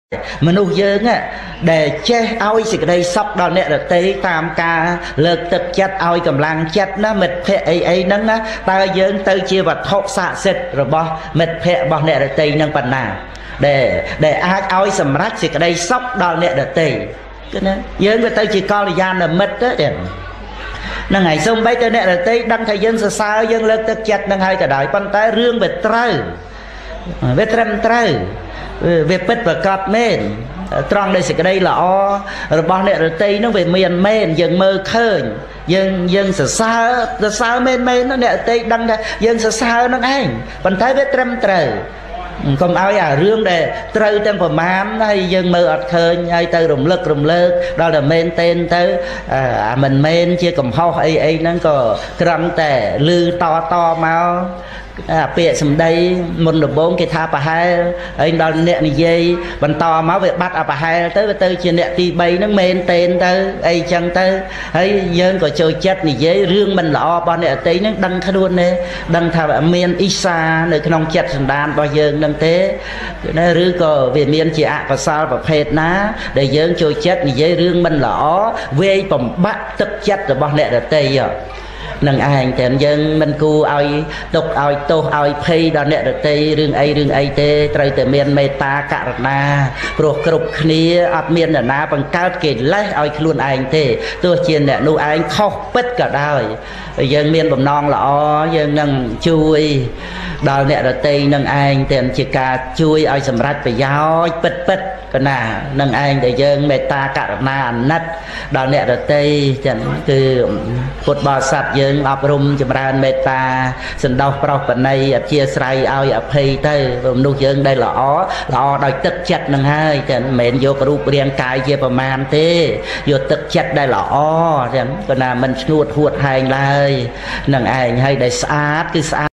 មនុស្សយើងដែលចេះឲ្យសេចក្តីសុខដល់អ្នកដទៃតាមការលើកទឹកចិត្តឲ្យកម្លាំងចិត្តណាមិត្តភក្តិអីហ្នឹងណាតើយើងទៅជាវត្ថុស័ក្តិសិទ្ធិរបស់មិត្តភក្តិរបស់អ្នកដទៃហ្នឹងប៉ុណ្ណាដែលអាចឲ្យសម្រេចសេចក្តីសុខដល់អ្នកដទៃគឺណាយើងក៏ទៅជាកល្យាណមិត្តទៅហ្នឹងហើយសូម្បីតែអ្នកដទៃដឹងថាយើងសរសើរយើងលើកទឹកចិត្តនឹងហើយក៏ដោយប៉ុន្តែរឿងវាត្រូវវាត្រឹមត្រូវវាពិតប្រកបមែនត្រង់នៃសេចក្តីល្អរបស់អ្នករតីនោះវាមានមែនយើងមើលឃើញយើងសរសើរមែនអ្នករតីដឹងថាយើងសរសើរនឹងឯងប៉ុន្តែវាត្រឹមត្រូវកុំឲ្យអារឿងដែលត្រូវទាំងប្រមាណហើយយើងមើលអត់ឃើញហើយទៅរំលឹកដល់តែមែនតែនទៅអាមិនមែនជាកំហុសអីហ្នឹងក៏ក្រំតែលឺតមកពាក្យសម្ដីមុនដំបូងគេថាប្រហែលហើយដល់អ្នកនិយាយបន្តមកវាបាត់អាប្រហែលទៅវាទៅជាអ្នកទី3ហ្នឹងមែនតែនទៅអីចឹងទៅហើយយើងក៏ចូលចិត្តនិយាយរឿងមិនល្អរបស់អ្នកអតីហ្នឹងដឹងខ្លួនទេដឹងថាមានអ៊ីសានៅក្នុងចិត្តសន្តានរបស់យើងហ្នឹងទេឬក៏វាមានជាអកុសលប្រភេទណាដែលយើងចូលចិត្តនិយាយរឿងមិនល្អវាយបំបាក់ទឹកចិត្តរបស់អ្នកដទៃនឹងឯងតែយើងមិនគួរឲ្យទុកឲ្យទោសឲ្យភ័យដល់អ្នកដទៃរឿងអីទេត្រូវតែមានមេត្តាករុណាព្រោះគ្រប់គ្នាអត់មាននរណាបង្កើតកិលេសឲ្យខ្លួនឯងទេទោះជាអ្នកនោះឯងខុសពិតក៏ដោយយើងមានបំណងល្អយើងនឹងជួយដល់អ្នកដទៃនឹងឯងតែជាការជួយឲ្យសម្រេចប្រយោជន៍ពិតកណានឹងឯងដែលយើងមេត្តាករុណាអាណិតដល់អ្នកដទៃចឹងគឺពុទ្ធបរិស័ទយើងអប់រំចម្រើនមេត្តាសន្តោសប្រោសបណីអធ្យាស្រ័យឲ្យអភ័យទៅមនុស្សយើងដែលល្អដោយទឹកចិត្តនឹងហើយតែមិនមែនយករូបរាងកាយជាប្រមាណទេយកទឹកចិត្តដែលល្អចឹងកណាមិនឈ្នួតហួតហែងឡើយនឹងឯងហើយដែលស្អាតគឺស្អា